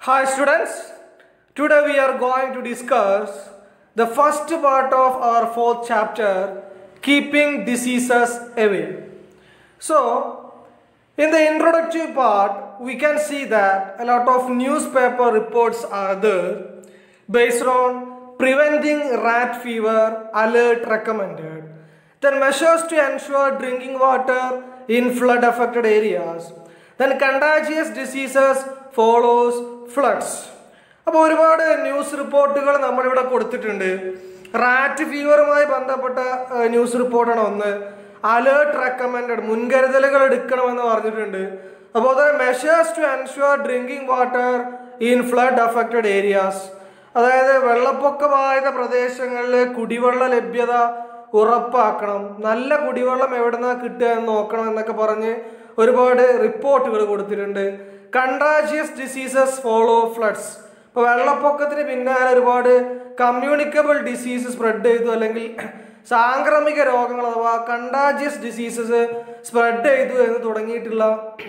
Hi students, today we are going to discuss the first part of our fourth chapter, Keeping Diseases Away. So, in the introductory part, we can see that a lot of newspaper reports are there based on preventing rat fever, alert recommended. Then measures to ensure drinking water in flood affected areas. Then contagious diseases follows floods. അപ്പോൾ ഒരുപാട് news റിപ്പോർട്ടുകൾ നമ്മളിവിടെ കൊടുത്തിട്ടുണ്ട്. Rat ഫീവറുമായി ബന്ധപ്പെട്ട news റിപ്പോർട്ടാണ് ഒന്ന്. Alert recommended, മുൻകരുതലുകൾ എടുക്കണമെന്ന് പറഞ്ഞിട്ടുണ്ട്. അപ്പോൾ measures to ensure drinking water in flood affected areas, അതായത് വെള്ളപ്പൊക്ക ബാധിത പ്രദേശങ്ങളിൽ കുടിവെള്ള ലഭ്യത ഉറപ്പാക്കണം, നല്ല കുടിവെള്ളം എവിടെ നിന്നാണ് കിട്ടുക എന്ന് നോക്കണം എന്നൊക്കെ പറഞ്ഞ് ഒരുപാട് റിപ്പോർട്ടുകൾ കൊടുത്തിട്ടുണ്ട്. കണ്ടാജിയസ് ഡിസീസസ് ഫോളോ ഫ്ലഡ്സ്, ഇപ്പോൾ വെള്ളപ്പൊക്കത്തിന് പിന്നാലെ ഒരുപാട് കമ്മ്യൂണിക്കബിൾ ഡിസീസ് സ്പ്രെഡ് ചെയ്തു, അല്ലെങ്കിൽ സാംക്രമിക രോഗങ്ങൾ അഥവാ കണ്ടാജിയസ് ഡിസീസസ് സ്പ്രെഡ് ചെയ്തു എന്ന് തുടങ്ങിയിട്ടുള്ള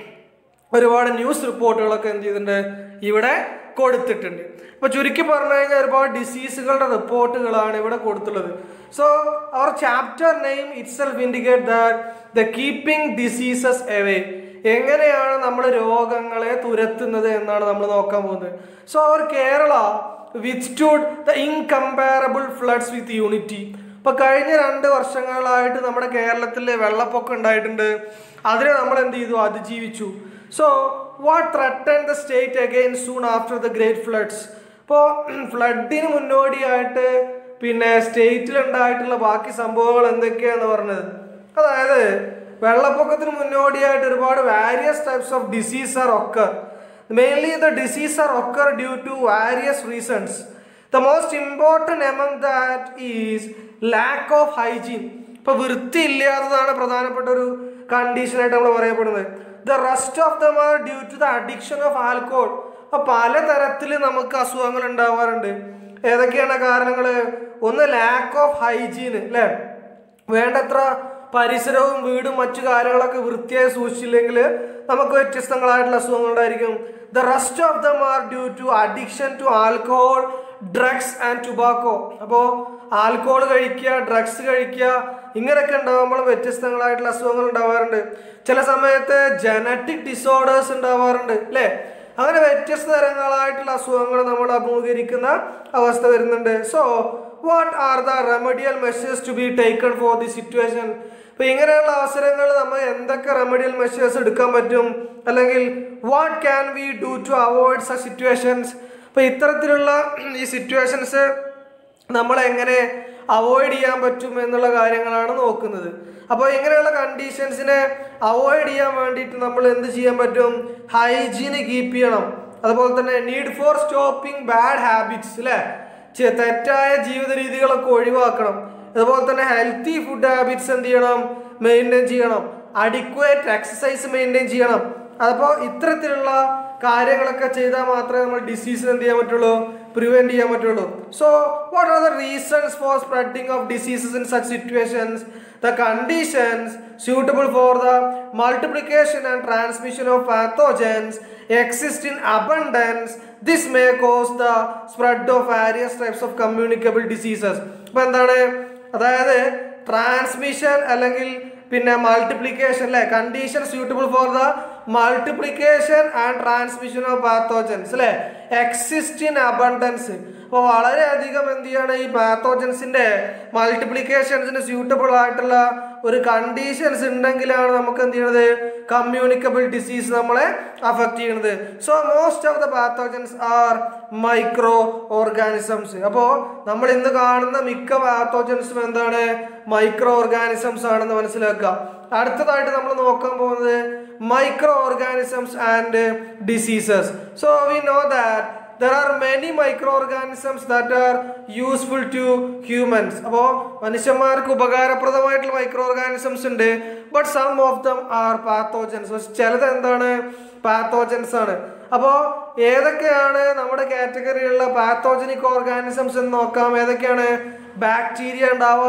ഒരുപാട് ന്യൂസ് റിപ്പോർട്ടുകളൊക്കെ എന്ത് ചെയ്തിട്ടുണ്ട്, ഇവിടെ കൊടുത്തിട്ടുണ്ട്. അപ്പോൾ ചുരുക്കി പറഞ്ഞു കഴിഞ്ഞാൽ ഒരുപാട് ഡിസീസുകളുടെ റിപ്പോർട്ടുകളാണ് ഇവിടെ കൊടുത്തുള്ളത്. So our chapter name itself indicate that the keeping diseases away, എങ്ങനെയാണ് നമ്മൾ രോഗങ്ങളെ തുരത്തുന്നത് എന്നാണ് നമ്മൾ നോക്കാൻ പോകുന്നത്. So our Kerala withstood the incomparable floods with unity. ഇപ്പോൾ കഴിഞ്ഞ 2 വർഷങ്ങളായിട്ട് നമ്മുടെ കേരളത്തിൽ വെള്ളപ്പൊക്കം ഉണ്ടായിട്ടുണ്ട്, അതിനെ നമ്മൾ എന്ത് ചെയ്തു, അതിജീവിച്ചു. So what threaten the state again soon after the great floods. ഇപ്പോൾ ഫ്ലഡിന് മുന്നോടിയായിട്ട് പിന്നെ സ്റ്റേറ്റിലുണ്ടായിട്ടുള്ള ബാക്കി സംഭവങ്ങൾ എന്തൊക്കെയാണെന്ന് പറഞ്ഞത്, അതായത് വെള്ളപ്പൊക്കത്തിന് മുന്നോടിയായിട്ട് ഒരുപാട് various types of disease are occur. Mainly the disease are occur due to various reasons. The most important among that is lack of hygiene. ഇപ്പോൾ വൃത്തി ഇല്ലാത്തതാണ് പ്രധാനപ്പെട്ട ഒരു കണ്ടീഷനായിട്ട് നമ്മൾ പറയപ്പെടുന്നത്. The rest of them are due to the addiction of alcohol. അപ്പോൾ പലതരത്തിൽ നമുക്ക് അസുഖങ്ങൾ ഉണ്ടാവാറുണ്ട്. ഏതൊക്കെയാണ് കാരണങ്ങൾ? ഒന്ന് ലാക്ക് ഓഫ് ഹൈജീൻ, അല്ലേ, വേണ്ടത്ര പരിസരവും വീടും മറ്റു കാര്യങ്ങളൊക്കെ വൃത്തിയായി സൂക്ഷിച്ചില്ലെങ്കിൽ നമുക്ക് വ്യത്യസ്തങ്ങളായിട്ടുള്ള അസുഖങ്ങൾ ഉണ്ടായിരിക്കും. The rest of them are due to addiction to alcohol, drugs and tobacco. അപ്പോൾ ആൽക്കഹോൾ കഴിക്കുക, ഡ്രഗ്സ് കഴിക്കുക, ഇങ്ങനെയൊക്കെ ഉണ്ടാകുമ്പോൾ വ്യത്യസ്തങ്ങളായിട്ടുള്ള അസുഖങ്ങൾ ഉണ്ടാവാറുണ്ട്. ചില സമയത്ത് ജനറ്റിക് ഡിസോർഡേഴ്സ് ഉണ്ടാവാറുണ്ട്, അല്ലേ. അങ്ങനെ വ്യത്യസ്ത തരങ്ങളായിട്ടുള്ള അസുഖങ്ങൾ നമ്മൾ അഭിമുഖീകരിക്കുന്ന അവസ്ഥ വരുന്നുണ്ട്. So what are the remedial measures to be taken for the situation? അപ്പോൾ ഇങ്ങനെയുള്ള അവസരങ്ങൾ നമ്മൾ എന്തൊക്കെ റെമഡിയൽ മെഷേഴ്സ് എടുക്കാൻ പറ്റും, അല്ലെങ്കിൽ what can we do to avoid such situations? അപ്പോൾ ഇത്തരത്തിലുള്ള ഈ സിറ്റുവേഷൻസ് നമ്മൾ എങ്ങനെ അവോയ്ഡ് ചെയ്യാൻ പറ്റും എന്നുള്ള കാര്യങ്ങളാണ് നോക്കുന്നത്. അപ്പോൾ ഇങ്ങനെയുള്ള കണ്ടീഷൻസിനെ അവോയ്ഡ് ചെയ്യാൻ വേണ്ടിയിട്ട് നമ്മൾ എന്ത് ചെയ്യാൻ പറ്റും? ഹൈജീന് കീപ്പ് ചെയ്യണം. അതുപോലെ തന്നെ need for stopping bad habits, അല്ലേ, തെറ്റായ ജീവിത രീതികളൊക്കെ ഒഴിവാക്കണം. അതുപോലെ തന്നെ ഹെൽത്തി ഫുഡ് ഹാബിറ്റ്സ് എന്ത് ചെയ്യണം? മെയിൻറ്റെയിൻ ചെയ്യണം. അഡിക്വേറ്റ് എക്സസൈസ് മെയിൻറ്റെയിൻ ചെയ്യണം. അപ്പോൾ ഇത്തരത്തിലുള്ള കാര്യങ്ങളൊക്കെ ചെയ്താൽ മാത്രമേ നമ്മൾ ഡിസീസിന് എന്ത് ചെയ്യാൻ പറ്റുള്ളൂ? പ്രിവെൻറ്റ് ചെയ്യാൻ പറ്റുള്ളൂ. So what are the reasons for spreading of diseases in such situations? The conditions suitable for the multiplication and transmission of pathogens exist in abundance. This may cause the spread of various types of communicable diseases. അപ്പോൾ എന്താണ്, അതായത് transmission അല്ലെങ്കിൽ പിന്നെ multiplication, അല്ലേ, condition suitable for the multiplication and transmission of pathogens, അല്ലേ, exist in abundance. അപ്പോൾ വളരെയധികം എന്ത് ചെയ്യാണ്, ഈ പാത്തോജൻസിൻ്റെ മൾട്ടിപ്ലിക്കേഷൻസിന് സ്യൂട്ടബിൾ ആയിട്ടുള്ള ഒരു കണ്ടീഷൻസ് ഉണ്ടെങ്കിലാണ് നമുക്ക് എന്ത് ചെയ്യണത്, കമ്മ്യൂണിക്കബിൾ ഡിസീസ് നമ്മളെ അഫക്റ്റ് ചെയ്യണത്. So most of the pathogens are micro organisms. അപ്പോൾ നമ്മൾ ഇന്ന് കാണുന്ന മിക്ക പാത്തോജൻസും എന്താണ്, മൈക്രോ ഓർഗാനിസംസ് ആണെന്ന് മനസ്സിലാക്കുക. അടുത്തതായിട്ട് നമ്മൾ നോക്കാൻ പോകുന്നത് micro organisms and diseases. So we know that there are many microorganisms that are useful to humans. അപ്പോൾ മനുഷ്യന്മാർക്ക് ഉപകാരപ്രദമായിട്ടുള്ള മൈക്രോ ഓർഗാനിസംസ് ഉണ്ട്, but some of them are pathogens. പക്ഷെ ചിലത് എന്താണ്, പാത്തോജൻസ് ആണ്. അപ്പോൾ ഏതൊക്കെയാണ് നമ്മുടെ കാറ്റഗറിയിലുള്ള പാത്തോജനിക് ഓർഗാനിസംസ് എന്ന് നോക്കാം. ഏതൊക്കെയാണ്? ബാക്ടീരിയ ഉണ്ടാവാം,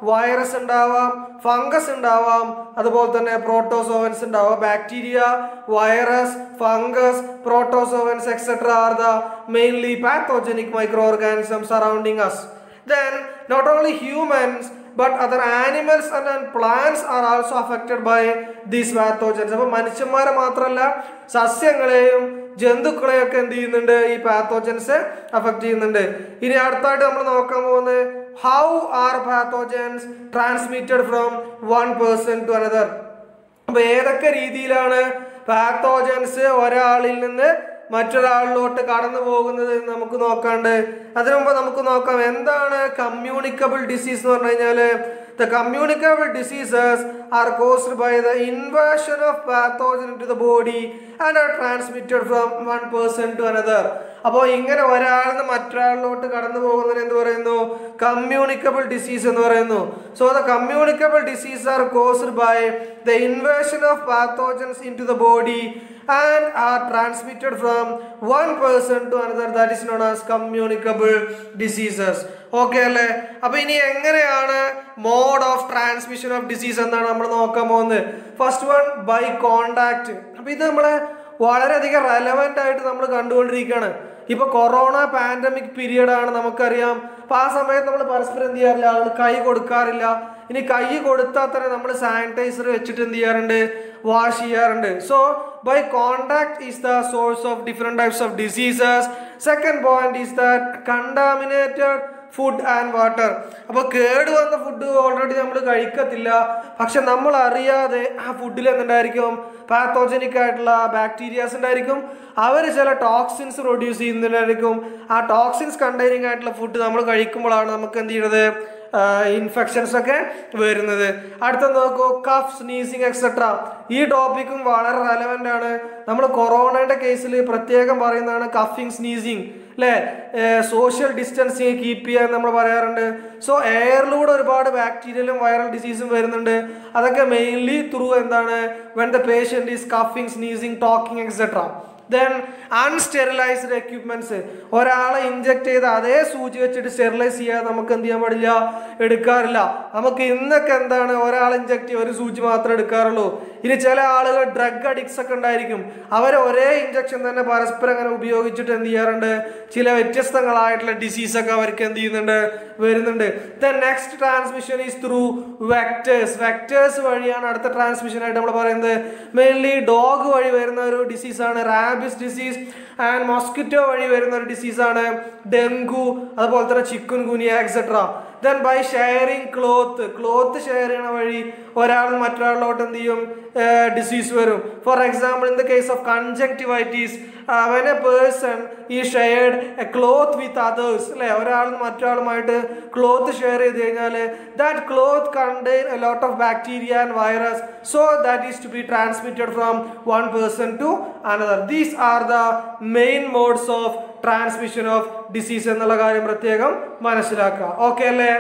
വൈറസ് ഉണ്ടാവാം, ഫംഗസ് ഉണ്ടാവാം, അതുപോലെ തന്നെ പ്രോട്ടോസോവൻസ് ഉണ്ടാവാം. Bacteria, virus, fungus, protozoans etc. are the mainly pathogenic microorganisms surrounding us. Then not only humans but other animals and plants are also affected by these pathogens. അപ്പോൾ മനുഷ്യന്മാരെ മാത്രമല്ല സസ്യങ്ങളെയും ജന്തുക്കളെയൊക്കെ എന്ത് ചെയ്യുന്നുണ്ട്, ഈ പാത്തോജൻസ് അഫക്റ്റ് ചെയ്യുന്നുണ്ട്. ഇനി അടുത്തായിട്ട് നമ്മൾ നോക്കാൻ പോകുന്നത് how are pathogens transmitted from one person to another. അപ്പോൾ ഏതൊക്കെ രീതിയിലാണ് പാത്തോജൻസ് ഒരാളിൽ നിന്ന് മറ്റൊരാളിലോട്ട് കടന്നു പോകുന്നത് നമുക്ക് നോക്കാണ്ട്. അതിനു മുമ്പ് നമുക്ക് നോക്കാം എന്താണ് കമ്മ്യൂണിക്കബിൾ ഡിസീസ് എന്ന് പറഞ്ഞു കഴിഞ്ഞാൽ. The communicable diseases are caused by the invasion of pathogen into the body and are transmitted from one person to another. അപ്പോൾ ഇങ്ങനെ ഒരാളിൽ നിന്ന് മറ്റൊരാളിലോട്ട് കടന്നു പോകുന്നതിന് എന്ത് പറയുന്നു, കമ്മ്യൂണിക്കബിൾ ഡിസീസ് എന്ന് പറയുന്നു. So the communicable diseases are caused by the invasion of pathogens into the body and are transmitted from one person to another. That is known as communicable diseases. Okay അല്ലേ? അപ്പൊ ഇനി എങ്ങനെയാണ് mode of transmission of disease എന്നാണ് നമ്മൾ നോക്കാൻ പോകുന്നത്. First one by contact. അപ്പൊ ഇത് നമ്മളെ വളരെയധികം റെലവെന്റ് ആയിട്ട് നമ്മൾ കണ്ടുകൊണ്ടിരിക്കുകയാണ്. ഇപ്പൊ കൊറോണ പാൻഡമിക് പീരീഡ് ആണ്, നമുക്കറിയാം. അപ്പൊ ആ സമയത്ത് നമ്മൾ പരസ്പരം എന്ത് ചെയ്യാറില്ല, ആളുകൾ കൈ കൊടുക്കാറില്ല. ഇനി കൈ കൊടുത്താൽ തന്നെ നമ്മൾ സാനിറ്റൈസർ വെച്ചിട്ട് എന്ത് ചെയ്യാറുണ്ട്, വാഷ് ചെയ്യാറുണ്ട്. So by contact is the source of different types of diseases. Second point is that contaminated food and water. അപ്പോൾ കേട് വന്ന ഫുഡ് ഓൾറെഡി നമ്മൾ കഴിക്കത്തില്ല, പക്ഷെ നമ്മൾ അറിയാതെ ആ ഫുഡിൽ എന്തുണ്ടായിരിക്കും, പാത്തോജനിക് ആയിട്ടുള്ള ബാക്ടീരിയാസ് ഉണ്ടായിരിക്കും. അവർ ചില ടോക്സിൻസ് പ്രൊഡ്യൂസ് ചെയ്യുന്നതിനായിരിക്കും. ആ ടോക്സിൻസ് കണ്ടെയ്നിങ് ആയിട്ടുള്ള ഫുഡ് നമ്മൾ കഴിക്കുമ്പോഴാണ് നമുക്ക് എന്ത് ചെയ്യുന്നത്, ഇൻഫെക്ഷൻസ് ഒക്കെ വരുന്നത്. അടുത്ത നോക്കൂ, കഫ്, സ്നീസിങ് എക്സെട്ര. ഈ ടോപ്പിക്കും വളരെ റെലവെന്റ് ആണ്. നമ്മൾ കൊറോണയുടെ കേസിൽ പ്രത്യേകം പറയുന്നതാണ് കഫിങ്, സ്നീസിങ് അല്ലേ. സോഷ്യൽ ഡിസ്റ്റൻസിങ് കീപ്പ് ചെയ്യാൻ നമ്മൾ പറയാറുണ്ട്. സോ എയറിലൂടെ ഒരുപാട് ബാക്ടീരിയലും വൈറൽ ഡിസീസും വരുന്നുണ്ട്. അതൊക്കെ മെയിൻലി ത്രൂ എന്താണ്, വെൻ ദ പേഷ്യന്റ് ഈസ് കഫിങ്, sneezing, talking etcetera. Then unsterilised equipments. ഒരാളെ ഇഞ്ചക്ട് ചെയ്ത് അതേ സൂചി വെച്ചിട്ട് സ്റ്റെറിലൈസ് ചെയ്യാതെ നമുക്ക് എന്ത് ചെയ്യാൻ പാടില്ല, എടുക്കാറില്ല. നമുക്ക് ഇന്നൊക്കെ എന്താണ്, ഒരാൾ ഇഞ്ചക്ട് ചെയ്യുക, ഒരു സൂചി മാത്രമേ എടുക്കാറുള്ളൂ. ഇനി ചില ആളുകൾ ഡ്രഗ് അഡിക്ട്സ് ഒക്കെ ഉണ്ടായിരിക്കും. അവർ ഒരേ ഇഞ്ചക്ഷൻ തന്നെ പരസ്പരം അങ്ങനെ ഉപയോഗിച്ചിട്ട് എന്ത് ചെയ്യാറുണ്ട്, ചില വ്യത്യസ്തങ്ങളായിട്ടുള്ള ഡിസീസൊക്കെ അവർക്ക് എന്ത് ചെയ്യുന്നുണ്ട്, വരുന്നുണ്ട്. Then next transmission is through vectors. Vectors വഴിയാണ് അടുത്ത ട്രാൻസ്മിഷൻ ആയിട്ട് നമ്മൾ പറയുന്നത്. മെയിൻലി ഡോഗ് വഴി വരുന്ന ഒരു ഡിസീസാണ് റാബിസ് ഡിസീസ്. ആൻഡ് മോസ്കിറ്റോ വഴി വരുന്ന ഒരു ഡിസീസാണ് ഡെങ്കു, അതുപോലെ തന്നെ chikungunya etcetera. Then by sharing cloth. Cloth share ചെയ്യണ വഴി ഒരാൾ മറ്റൊരാളിലോട്ട് എന്ത് ചെയ്യും, ഡിസീസ് വരും. For example in the case of conjunctivitis, when a person is shared a cloth with others അല്ലെ, ഒരാൾ മറ്റൊരാളുമായിട്ട് ക്ലോത്ത് ഷെയർ ചെയ്ത് കഴിഞ്ഞാൽ that cloth contain a lot of bacteria and virus, so that is to be transmitted from one person to another. These are the main modes of transmission of disease എന്നുള്ള കാര്യം പ്രത്യേകം മനസ്സിലാക്കുക. Okay അല്ലേ?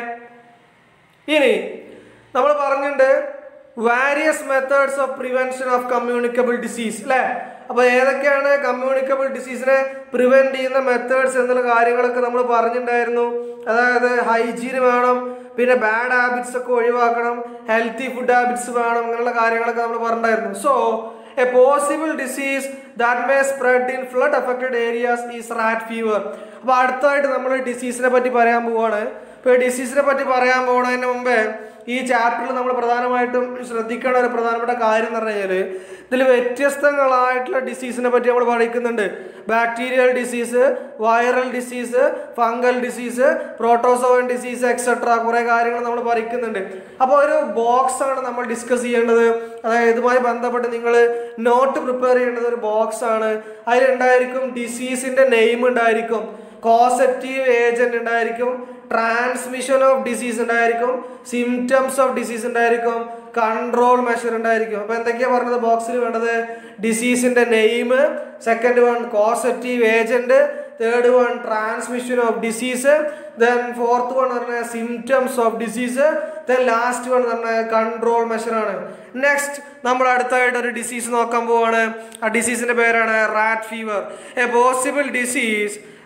ഇനി നമ്മൾ പറഞ്ഞിട്ടുണ്ട് various methods of prevention of communicable disease അല്ലേ. അപ്പോൾ ഏതൊക്കെയാണ് കമ്മ്യൂണിക്കബിൾ ഡിസീസിനെ പ്രിവെന്റ് ചെയ്യുന്ന മെത്തേഡ്സ് എന്നുള്ള കാര്യങ്ങളൊക്കെ നമ്മൾ പറഞ്ഞിട്ടുണ്ടായിരുന്നു. അതായത് ഹൈജീൻ വേണം, പിന്നെ ബാഡ് ഹാബിറ്റ്സ് ഒക്കെ ഒഴിവാക്കണം, ഹെൽത്തി ഫുഡ് ഹാബിറ്റ്സ് വേണം, അങ്ങനെയുള്ള കാര്യങ്ങളൊക്കെ നമ്മൾ പറഞ്ഞിട്ടുണ്ടായിരുന്നു. So a possible disease that may spread in flood affected areas is rat fever. അപ്പോൾ അടുത്തായിട്ട് നമ്മൾ ഡിസീസിനെ പറ്റി പറയാൻ പോവാണ്. ഇപ്പോൾ ഡിസീസിനെ പറ്റി പറയാൻ പോകുന്നതിന് മുമ്പേ ഈ ചാപ്റ്ററിൽ നമ്മൾ പ്രധാനമായിട്ടും ശ്രദ്ധിക്കേണ്ട ഒരു പ്രധാനപ്പെട്ട കാര്യം എന്ന് പറഞ്ഞു കഴിഞ്ഞാൽ ഇതിൽ വ്യത്യസ്തങ്ങളായിട്ടുള്ള ഡിസീസിനെ പറ്റി നമ്മൾ പഠിക്കുന്നുണ്ട്. Bacterial disease, viral disease, fungal disease, protozoan disease etcetera കുറേ കാര്യങ്ങൾ നമ്മൾ പഠിക്കുന്നുണ്ട്. അപ്പോൾ ഒരു ബോക്സ് ആണ് നമ്മൾ ഡിസ്കസ് ചെയ്യേണ്ടത്. അതായത് ഇതുമായി ബന്ധപ്പെട്ട് നിങ്ങൾ നോട്ട് പ്രിപ്പയർ ചെയ്യേണ്ടത് ഒരു ബോക്സ് ആണ്. അതിലുണ്ടായിരിക്കും ഡിസീസിൻ്റെ നെയിം ഉണ്ടായിരിക്കും, കോസറ്റീവ് ഏജന്റ് ഉണ്ടായിരിക്കും, ട്രാൻസ്മിഷൻ ഓഫ് ഡിസീസ് ഉണ്ടായിരിക്കും, സിംറ്റംസ് ഓഫ് ഡിസീസ് ഉണ്ടായിരിക്കും, കൺട്രോൾ മെഷർ ഉണ്ടായിരിക്കും. അപ്പോൾ എന്തൊക്കെയാണ് പറഞ്ഞത് ബോക്സിൽ വേണ്ടത്? ഡിസീസിൻ്റെ name, second one causative agent, third one transmission of disease, then fourth one പറഞ്ഞാൽ symptoms of disease, then last one പറഞ്ഞാൽ കൺട്രോൾ മെഷർ ആണ്. നെക്സ്റ്റ് നമ്മൾ അടുത്തായിട്ട് ഒരു ഡിസീസ് നോക്കാൻ പോവാണ്. ആ ഡിസീസിന്റെ പേരാണ് rat fever. A possible disease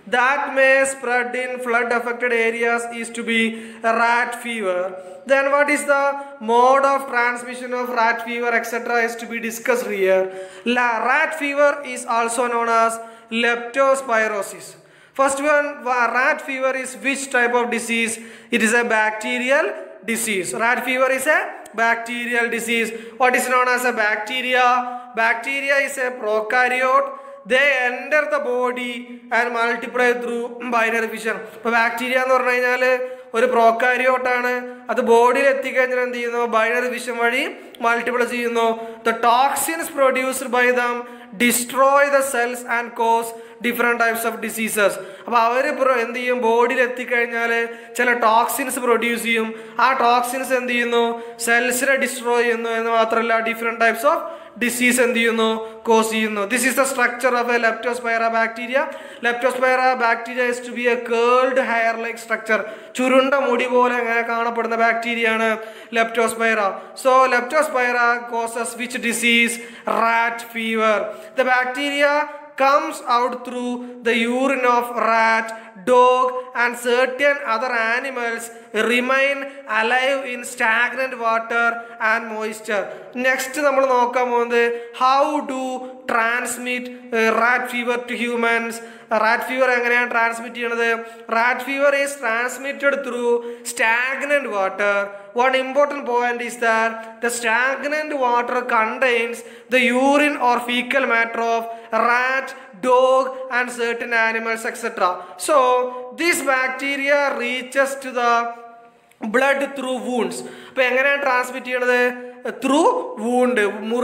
that may spread in flood affected areas is to be rat fever. Then what is the mode of transmission of rat fever, etc. is to be discussed here. Rat fever is also known as leptospirosis. First one, rat fever is which type of disease? It is a bacterial disease. Rat fever is a bacterial disease. What is known as a bacteria? Bacteria is a prokaryote. They enter the body and multiply through binary fission. So bacteria is a prokaryote. At the body, binary fission multiply. The toxins produced by them destroy the cells and cause different types of diseases. Body toxins produce toxins cells destroy different types of disease cause. This is the structure of a Leptospira bacteria. Leptospira bacteria is to be a curled hair-like structure. Churunda mudi pole kaanapadunna bacteria Leptospira. So Leptospira causes which disease? Rat fever. The bacteria comes out through the urine of rat, dog and certain other animals remain alive in stagnant water and moisture. Next, how to transmit rat fever to humans. Rat fever rat fever is transmitted through stagnant water. One important point is that the stagnant water contains the urine or fecal matter of rat, dog and certain animals, etc. So this bacteria reaches to the blood through wounds. Transmitted through wound.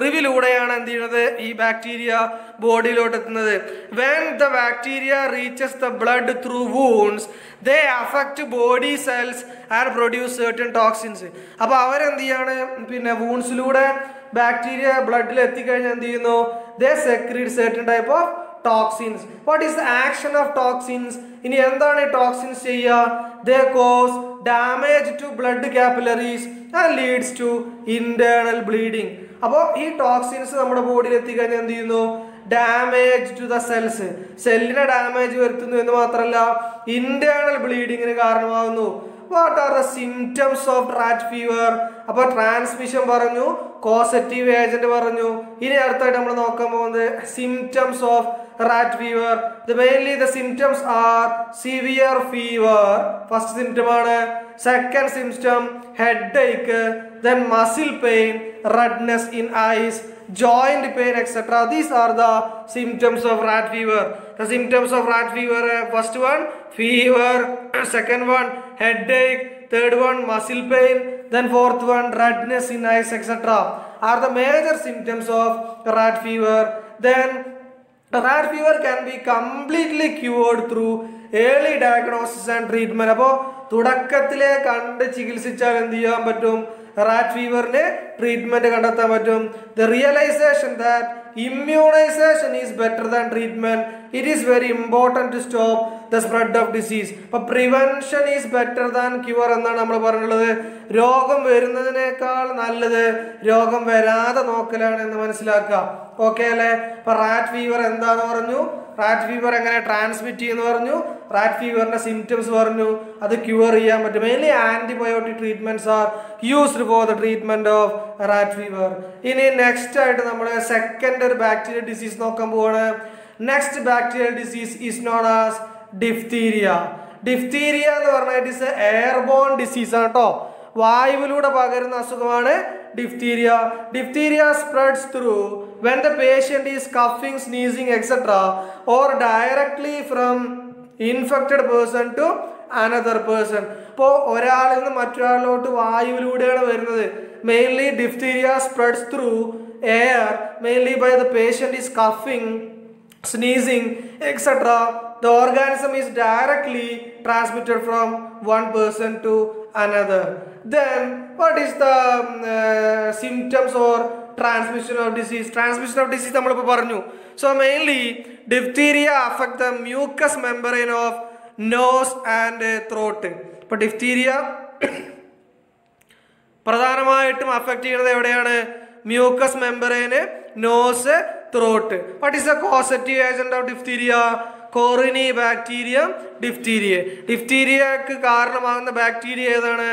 Bacteria body. When the bacteria reaches the blood through wounds, they affect body cells and produce certain toxins. Wounds bacteria blood they secrete certain type of toxins. What is the action of toxins? Toxins they cause damage to blood capillaries and leads to internal bleeding. These toxins in our body damage to the cells. Cell damage internal bleeding. What are the symptoms of rat fever? Transmission causative agent symptoms of rat fever. Mainly the symptoms are severe fever. First symptom. Second symptom, headache. Then muscle pain, redness in eyes, joint pain, etc. These are the symptoms of rat fever. The symptoms of rat fever, first one, fever. Second one, headache. Third one, muscle pain. Then fourth one, redness in eyes, etc. are the major symptoms of rat fever. Then rat fever can be completely cured through early diagnosis and treatment. Rat fever treatment. The realization that immunization is better than treatment. It is very important to stop the spread of disease. But prevention is better than cure. Okay, rat fever rat fever transmit rat fever symptoms cure. Mainly antibiotic treatments are used for the treatment of rat fever. In next second bacterial disease. Next bacterial disease is known as diphtheria. Diphtheria is an airborne disease. Diphtheria. Diphtheria spreads through when the patient is coughing, sneezing, etc. or directly from infected person to another person. Mainly diphtheria spreads through air, mainly by the patient is coughing, sneezing, etc. The organism is directly transmitted from one person to another. Then what is the symptoms or transmission of disease? Transmission of disease. So mainly diphtheria affect the mucous membrane of nose and throat. But diphtheria പ്രധാനമായിട്ടും affect ചെയ്യുന്നത് എവിടെയാണ്? Mucous membrane, nose, throat. What is the causative agent of diphtheria? Corynebacterium diphtheriae. Diphtheriaക്ക് കാരണമാകുന്ന bacteria ഏതാണ്?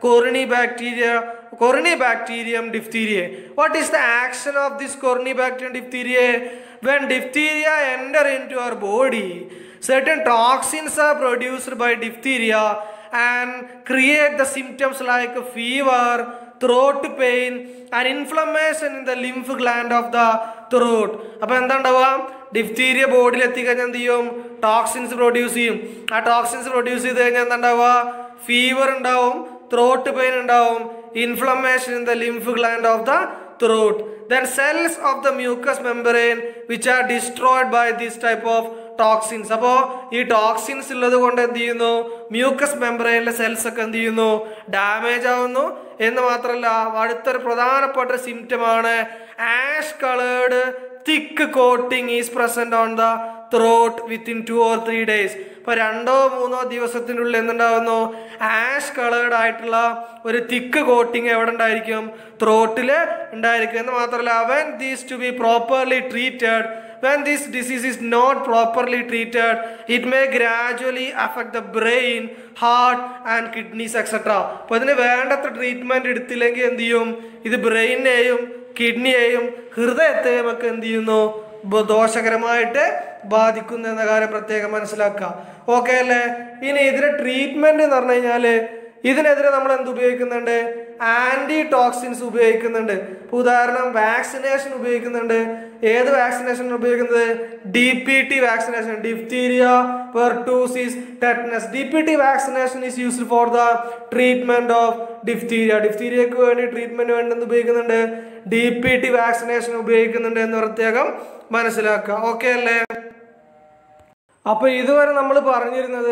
Corynebacterium diphtheriae. What is the action of this Corynebacterium diphtheriae? When diphtheria enter into our body, certain toxins are produced by diphtheria and create the symptoms like fever, throat pain and inflammation in the lymph gland of the throat. അപ്പോൾ എന്താ ഉണ്ടാവുക? Diphtheria ബോഡിയിൽ എത്തിക്കഴിഞ്ഞാൽ എന്ത് ചെയ്യും? Toxins produce ചെയ്യും. ആ toxins produce ചെയ്ത് കഴിഞ്ഞാൽ എന്താ ഉണ്ടാവുക? ഫീവർ ഉണ്ടാവും, throat pain ഉണ്ടാവും, inflammation in the lymph gland of the throat. Then cells of the mucous membrane which are destroyed by this type of toxins. അപ്പോൾ ഈ ടോക്സിൻസ് ഉള്ളത് കൊണ്ട് എന്ത് ചെയ്യുന്നു? മ്യൂക്കസ് മെംബ്രെയിനിലെ സെൽസ് ഒക്കെ എന്ത് ചെയ്യുന്നു? ഡാമേജ് ആവുന്നു. എന്ന് മാത്രമല്ല അടുത്തൊരു പ്രധാനപ്പെട്ട സിംറ്റമാണ് ash coloured thick coating is present on the throat within 2 or 3 days. ഇപ്പോൾ 2-3 ദിവസത്തിനുള്ളിൽ എന്തുണ്ടാകുന്നു? ആഷ് കളേർഡ് ആയിട്ടുള്ള ഒരു തിക്ക് കോട്ടിങ് എവിടെ ഉണ്ടായിരിക്കും? ത്രോട്ടിൽ ഉണ്ടായിരിക്കും. എന്ന് മാത്രമല്ല when this to be properly treated, when this disease is not properly treated, it may gradually affect the brain, heart and kidneys etc. അപ്പോൾ ഇതിന് വേണ്ടത്ര ട്രീറ്റ്മെൻറ്റ് എടുത്തില്ലെങ്കിൽ എന്ത് ചെയ്യും? ഇത് ബ്രെയിനെയും കിഡ്നിയെയും ഹൃദയത്തെയും ഒക്കെ എന്ത് ചെയ്യുന്നു? ദോഷകരമായിട്ട് ബാധിക്കുന്നു എന്ന കാര്യം പ്രത്യേകം മനസ്സിലാക്കുക. ഓക്കെ അല്ലേ? ഇനി ഇതിന് ട്രീറ്റ്മെന്റ് എന്ന് പറഞ്ഞു കഴിഞ്ഞാൽ ഇതിനെതിരെ നമ്മൾ എന്ത് ഉപയോഗിക്കുന്നുണ്ട്? ആന്റി ടോക്സിൻസ് ഉപയോഗിക്കുന്നുണ്ട്. ഉദാഹരണം വാക്സിനേഷൻ ഉപയോഗിക്കുന്നുണ്ട്. ഏത് വാക്സിനേഷൻ ഉപയോഗിക്കുന്നത്? DPT vaccination, diphtheria, pertussis, tetanus. DPT vaccination is used for the treatment of diphtheria. ഡിഫ്തീരിയക്ക് വേണ്ടി ട്രീറ്റ്മെന്റ് വേണ്ടി ഉപയോഗിക്കുന്നുണ്ട്. DPT വാക്സിനേഷൻ ഉപയോഗിക്കുന്നുണ്ട് എന്ന് പ്രത്യേകം മനസ്സിലാക്കുക. ഓക്കെ അല്ലേ? അപ്പൊ ഇതുവരെ നമ്മൾ പറഞ്ഞിരുന്നത്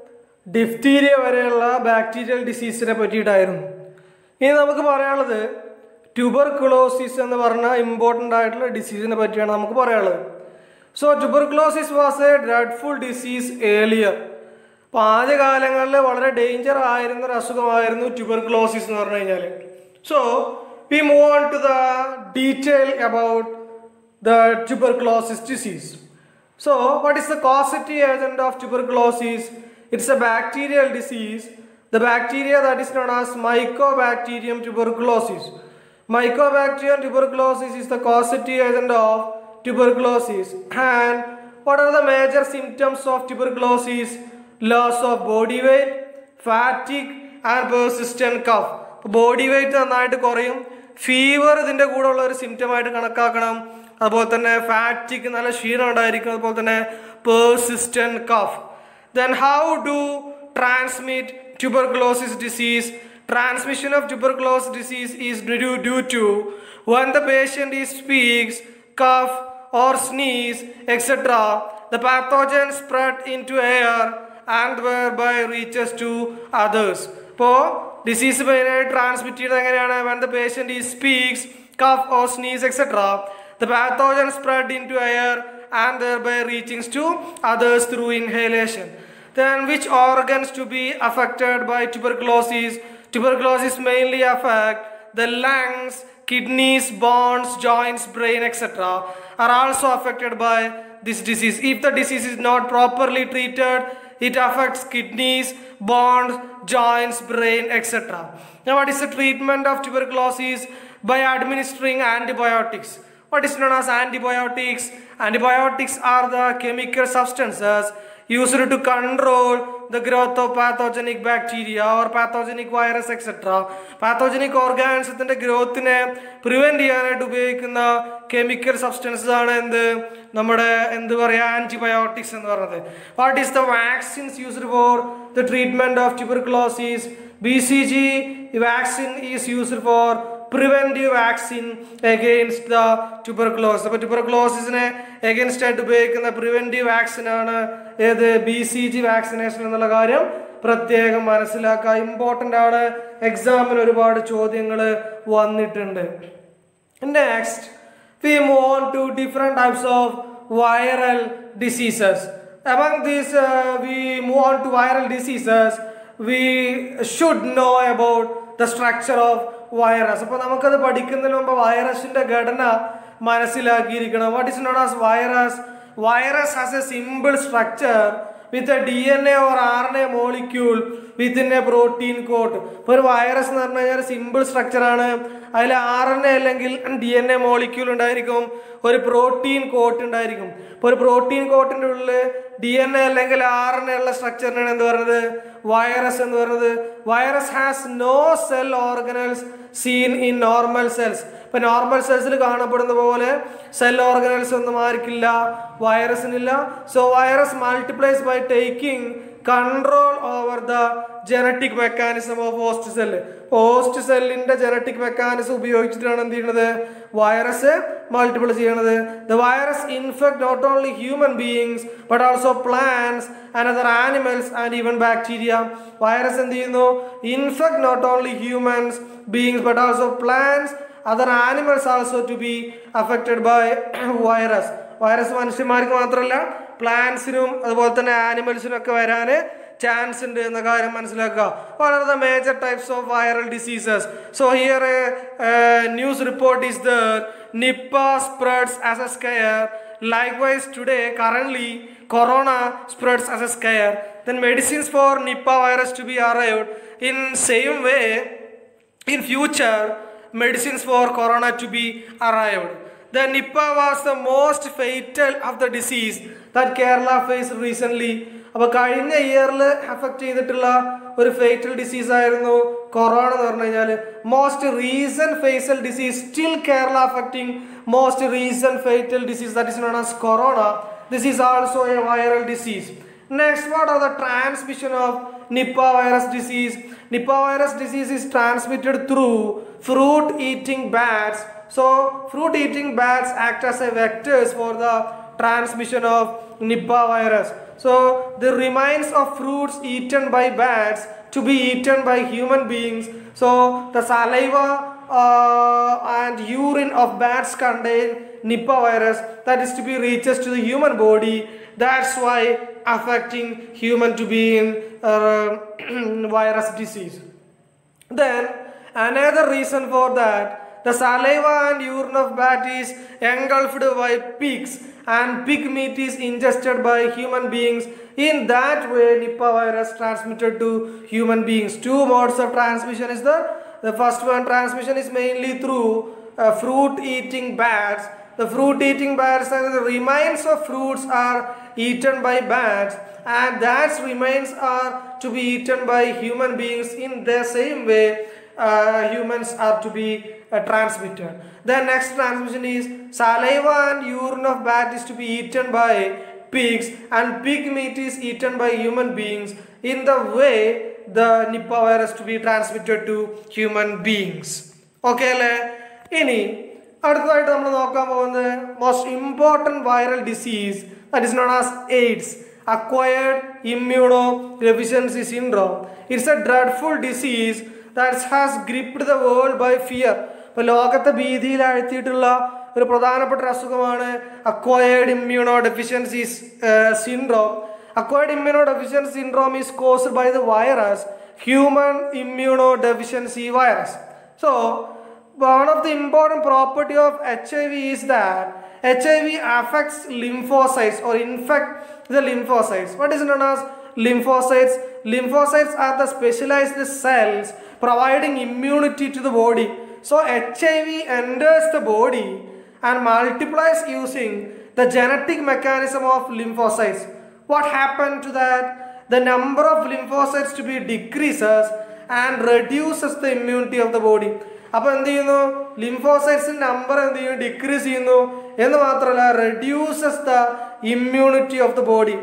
ഡിഫ്തീരിയ വരെയുള്ള ബാക്ടീരിയൽ ഡിസീസിനെ പറ്റിയിട്ടായിരുന്നു. ഇനി നമുക്ക് പറയാനുള്ളത് ട്യൂബർകുലോസിസ് എന്ന് പറഞ്ഞ ഇമ്പോർട്ടൻ്റ് ആയിട്ടുള്ള ഡിസീസിനെ പറ്റിയാണ് നമുക്ക് പറയാനുള്ളത്. So tuberculosis was a dreadful disease earlier. അപ്പോൾ ആദ്യകാലങ്ങളിൽ വളരെ ഡേഞ്ചർ ആയിരുന്ന ഒരു അസുഖമായിരുന്നു ട്യൂബർകുലോസിസ് എന്ന് പറഞ്ഞു കഴിഞ്ഞാൽ. So we move on to the detail about the tuberculosis disease. So what is the causative agent of tuberculosis? It's a bacterial disease. The bacteria that is known as Mycobacterium tuberculosis. Mycobacterium tuberculosis is the causative agent of tuberculosis. And what are the major symptoms of tuberculosis? Loss of body weight, fatigue and persistent cough. Body weight നന്നായിട്ട് കുറയും, fever ഇതിൻ്റെ കൂടെ ഉള്ള ഒരു സിംറ്റമായിട്ട് കണക്കാക്കണം. അതുപോലെ തന്നെ ഫാറ്റിക്, നല്ല ക്ഷീണം ഉണ്ടായിരിക്കും. അതുപോലെ തന്നെ persistent cough. Then how do transmit tuberculosis disease? Transmission of tuberculosis disease is due to when the patient speaks, cough or sneeze etc. the pathogen spread into air and thereby reaches to others. അപ്പോൾ disease മെയിനായിട്ട് transmit ചെയ്യുന്നത് എങ്ങനെയാണ്? when the patient speaks, cough or sneeze etc. the pathogen spread into air and thereby reaching to others through inhalation. Then which organs to be affected by tuberculosis? Tuberculosis mainly affect the lungs, kidneys, bones, joints, brain etc. are also affected by this disease. If the disease is not properly treated, it affects kidneys, bones, joints, brain etc. Now what is the treatment of tuberculosis? By administering antibiotics. What is known as antibiotics? Antibiotics are the chemical substances used to control the growth of pathogenic bacteria or pathogenic virus etc. Pathogenic organismത്തിന്റെ ഗ്രോത്തിനെ prevent ചെയ്യാനായിട്ട് ഉപയോഗിക്കുന്ന chemical substances ആണ് നമ്മുടെ antibiotics എന്ന് പറയുന്നത്. What is the vaccines used for the treatment of tuberculosis? BCG vaccine is used for preventive vaccine against the tuberculosis. അപ്പോൾ ട്യൂബർകുലോസിസിനെ against ആയിട്ട് ഉപയോഗിക്കുന്ന പ്രിവെന്റീവ് വാക്സിൻ ആണ് ഏത്? BCG വാക്സിനേഷൻ എന്നുള്ള കാര്യം പ്രത്യേകം മനസ്സിലാക്കുക. ഇമ്പോർട്ടൻ്റ് ആണ്, എക്സാമിന് ഒരുപാട് ചോദ്യങ്ങൾ വന്നിട്ടുണ്ട്. Next we move on to different types of viral diseases. Among these we move on to viral diseases. We should know about the structure of virus. അപ്പോൾ നമുക്കത് പഠിക്കുന്നതിന് മുമ്പ് വൈറസിൻ്റെ ഘടന മനസ്സിലാക്കിയിരിക്കണം. What is known as virus? virus has a simple structure with a DNA or RNA molecule within a protein coat. For a virus, a simple structure ആണ് അതിൽ RNA അല്ലെങ്കിൽ DNA molecule ഉണ്ടായിരിക്കും, ഒരു protein coat ഉണ്ടായിരിക്കും. അപ്പോൾ ഒരു protein coatന്റെ ഉള്ളിൽ DNA അല്ലെങ്കിൽ RNA ഉള്ള സ്ട്രക്ചറിനാണ് എന്ത് പറയുന്നത്? വൈറസ് എന്ന് പറയുന്നത്. Virus has no cell organelles seen in normal cells. ഇപ്പോൾ നോർമൽ സെൽസിൽ കാണപ്പെടുന്ന പോലെ സെൽ ഓർഗനൽസ് ഒന്നും ആർക്കില്ല, വൈറസിനില്ല. So virus multiplies by taking control over the genetic mechanism of host cell. Host സെല്ലിൻ്റെ ജനറ്റിക് മെക്കാനിസം ഉപയോഗിച്ചിട്ടാണ് എന്ത് ചെയ്യുന്നത്? വൈറസ് മൾട്ടിപ്ലൈ ചെയ്യണത്. The virus infect not only human beings but also plants and other animals and even bacteria. Virus എന്ത് ചെയ്യുന്നു? Infect not only humans beings but also plants other animals also to be affected by virus. Virus മനുഷ്യന്മാർക്ക് മാത്രമല്ല പ്ലാന്റ്സിനും അതുപോലെ തന്നെ ആനിമൽസിനും ഒക്കെ വരാൻ chance ഉണ്ട് എന്ന കാര്യം മനസ്സിലാക്കുക. What are the major types of viral diseases? So here a news report is there. Nipah spreads as a scare. Likewise today currently corona spreads as a scare. Then medicines for Nipah virus to be arrived. In same way in future medicines for corona to be arrived. The Nipah was the most fatal of the disease that Kerala faced recently. അപ്പോൾ കഴിഞ്ഞ ഇയറിൽ affect ചെയ്തിട്ടുള്ള ഒരു fatal disease ആയിരുന്നു corona എന്ന് പറഞ്ഞു കഴിഞ്ഞാൽ. Most recent fatal disease still Kerala affecting most recent fatal disease that is known as corona. This is also a viral disease. Next, what are the transmission of Nipah virus disease? Nipah virus disease is transmitted through fruit-eating bats. So, fruit-eating bats act as a vectors for the transmission of Nipah virus. So, the remains of fruits eaten by bats to be eaten by human beings. So, the saliva and urine of bats contain Nipah virus that is to be reaches to the human body. That's why affecting human to be in virus disease. Then another reason for that, the saliva and urine of bat is engulfed by pigs and pig meat is ingested by human beings. In that way Nipah virus transmitted to human beings. Two modes of transmission is there. The first one transmission is mainly through fruit eating bats. The fruit eating bats and the remains of fruits are eaten by bats and that remains are to be eaten by human beings. In the same way humans are to be transmitted. The next transmission is saliva and urine of bat is to be eaten by pigs and pig meat is eaten by human beings. In the way the Nipah virus to be transmitted to human beings. Okay le ini അടുത്തതായിട്ട് നമ്മൾ നോക്കാൻ പോകുന്നത് most important viral disease that is known as AIDS, acquired immunodeficiency syndrome. It's a dreadful disease that has gripped the world by fear. ഇപ്പോൾ ലോകത്തെ ഭീതിയിൽ ആഴ്ത്തിയിട്ടുള്ള ഒരു പ്രധാനപ്പെട്ട അസുഖമാണ് acquired immunodeficiency syndrome. Acquired immunodeficiency syndrome is caused by the virus human immunodeficiency virus. So one of the important property of HIV is that HIV affects lymphocytes or infect the lymphocytes. What is known as lymphocytes? Lymphocytes are the specialized cells providing immunity to the body. So HIV enters the body and multiplies using the genetic mechanism of lymphocytes. What happened to that? The number of lymphocytes to be decreases and reduces the immunity of the body. അപ്പോൾ എന്ത് ചെയ്യുന്നു? ലിംഫോസൈറ്റ്സിൻ്റെ number എന്ത് ചെയ്യുന്നു? Decrease ചെയ്യുന്നു എന്ന് മാത്രമല്ല reduces the immunity of the body.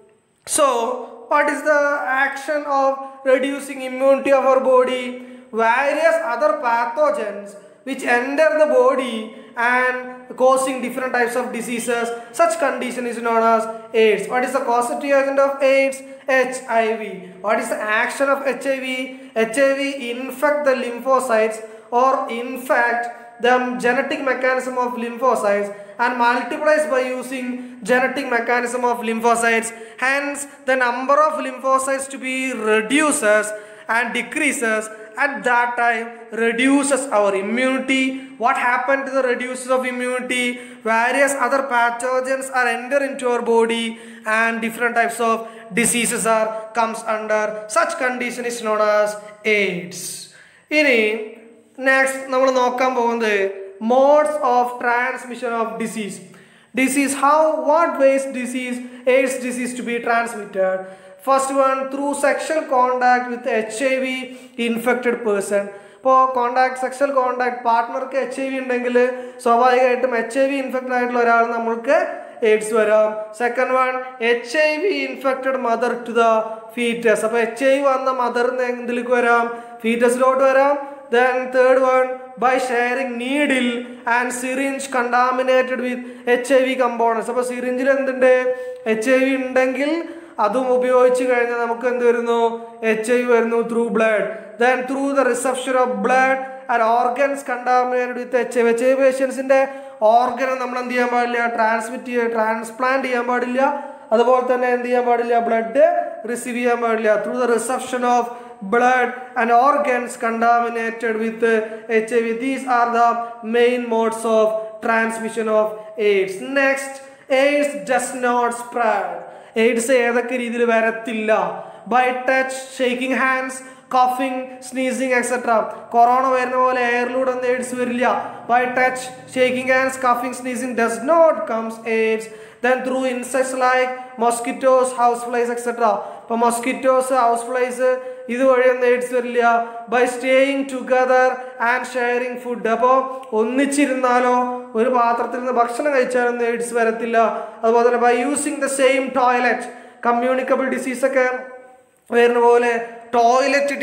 So what is the action of reducing immunity of our body? various other pathogens which enter the body and causing different types of diseases. Such condition is known as AIDS. What is the causative agent of AIDS? HIV. What is the action of HIV? HIV infect the lymphocytes or infect the genetic mechanism of lymphocytes and multiplies by using genetic mechanism of lymphocytes. Hence the number of lymphocytes to be reduces and decreases at that time reduces our immunity. What happened to the reduces of immunity? Various other pathogens are enter into our body and different types of diseases are comes under. Such condition is known as AIDS. Next, we will look at modes of transmission of disease. Disease, what ways AIDS disease to be transmitted? First one, through sexual contact with HIV infected person. Sexual contact partner ke HIV indengil swabhavigayittum HIV infected aayittulla oraal namukku AIDS varam. Second one, HIV infected mother to the fetus. So HIV vanna mother endilukku varam, fetus lotu varam. Then third one, by sharing needle and syringe contaminated with HIV components. So syringe endinde HIV indengil adum upayogichu kazhinja namukku endu varunu HIV varunu through blood. Then through the reception of blood and organs contaminated with HIV. HIV patients inde organ nammal endu cheyan paadilla transplant cheyan paadilla. അതുപോലെ തന്നെ എന്ത് ചെയ്യാൻ പാടില്ല blood receive ചെയ്യാൻ പാടില്ല through the reception of blood and organs contaminated with HIV. These are the main modes of transmission of AIDS. Next, AIDS does not spread. AIDS ഏതൊക്കെ രീതിയിൽ വരത്തില്ല? By touch, shaking hands, coughing, sneezing, etc. Corona വരുന്ന പോലെ എയറിലൂടെ ഒന്നും AIDS വരില്ല. By touch, shaking hands, coughing, sneezing does not comes AIDS. Then through insects like mosquitoes, houseflies, etc. For mosquitoes, houseflies, idu vazhi AIDS varilla. By staying together and sharing food. Appo onnichirunalo oru paatrathil ninnu bhakshanam കഴിച്ചാലൊന്നും AIDS വരത്തില്ല. അതുപോലെ തന്നെ by using the same toilet, communicable disease ഒക്കെ വരുന്ന പോലെ toilet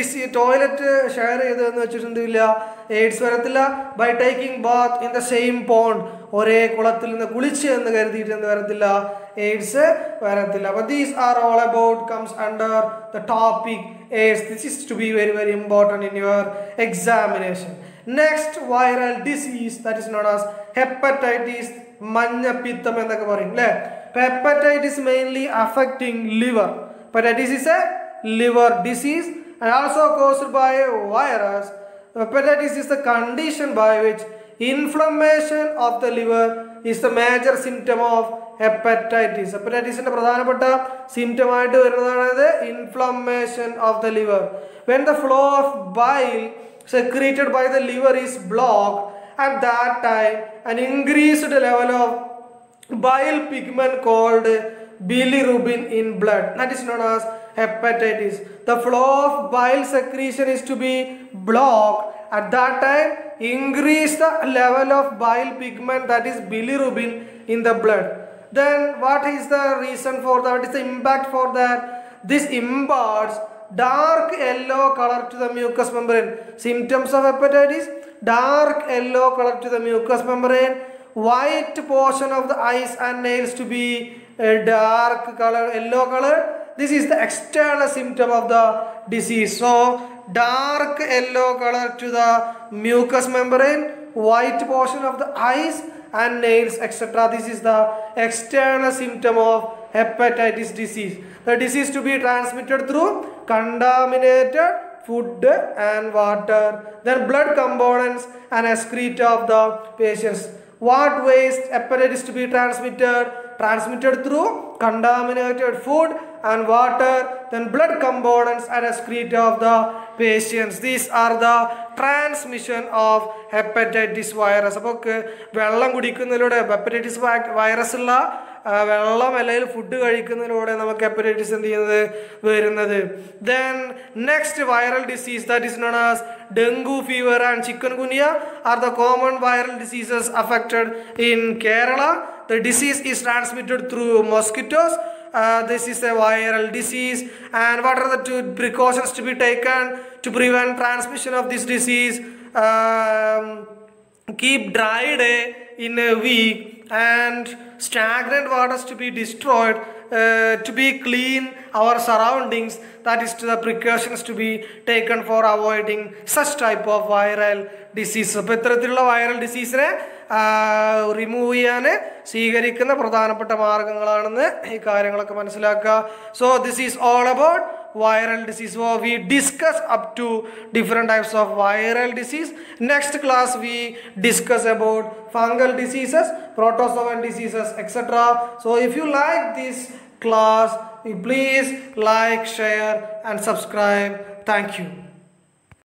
share ചെയ്തതെന്ന് വെച്ചിട്ടുണ്ടെങ്കിൽ AIDS വരത്തില്ല. By taking bath in the same pond, ഒരേ കുളത്തിൽ നിന്ന് കുളിച്ച് എന്ന് കരുതിയിട്ട് എന്ന് വരത്തില്ല, എയ്ഡ്സ് വരത്തില്ല. അപ്പോൾ these are all about comes under the topic AIDS. This is to be very very important in your examination. Next viral disease that is known as hepatitis, മഞ്ഞപ്പിത്തം എന്നൊക്കെ പറയും അല്ലേ. Hepatitis mainly affecting liver. Hepatitis is a liver disease and also caused by a virus. Hepatitis is the condition by which inflammation of the liver is the major symptom of hepatitis. Hepatitis ന്റെ പ്രധാനപ്പെട്ട symptom ആയിട്ട് വരുന്നതാണ് inflammation of the liver. When the flow of bile secreted by the liver is blocked, at that time an increased level of bile pigment called bilirubin in blood, that is known as hepatitis. The flow of bile secretion is to be blocked. At that time, increase the level of bile pigment, that is bilirubin, in the blood. Then what is the reason for that? What is the impact for that? This imparts dark yellow color to the mucous membrane. Symptoms of hepatitis: dark yellow color to the mucous membrane, white portion of the eyes and nails to be a dark color, yellow color. This is the external symptom of the disease. So dark yellow color to the mucous membrane, white portion of the eyes and nails, etc. This is the external symptom of hepatitis disease. The disease to be transmitted through contaminated food and water, then blood components and excreta of the patients. What ways hepatitis to be transmitted? Transmitted through contaminated food and water, then blood components and excreta of the patients. These are the transmission of hepatitis virus. അപ്പോൾ വെള്ളം കുടിക്കുന്നതിലൂടെ hepatitis virus ഉള്ള വെള്ളം അല്ലെങ്കിൽ food കഴിക്കുന്നതിലൂടെ നമുക്ക് hepatitis എന്ത് ചെയ്യുന്നത് വരുന്നത്. Then next viral disease that is known as dengue fever and chikungunya are the common viral diseases affected in Kerala. The disease is transmitted through mosquitoes. This is a viral disease. And what are the two precautions to be taken to prevent transmission of this disease? Keep dry day in a week and stagnant waters to be destroyed, to be clean our surroundings. That is to the precautions to be taken for avoiding such type of viral disease. അപ്പോൾ ഇത്തരത്തിലുള്ള viral ഡിസീസിനെ remove ചെയ്യാൻ സ്വീകരിക്കുന്ന പ്രധാനപ്പെട്ട മാർഗങ്ങളാണെന്ന് ഈ കാര്യങ്ങളൊക്കെ മനസ്സിലാക്കുക. So this is all about viral disease. So we discuss up to different types of viral disease. Next class we discuss about fungal diseases, protozoan diseases, etc. So if you like this class, please like, share and subscribe. Thank you.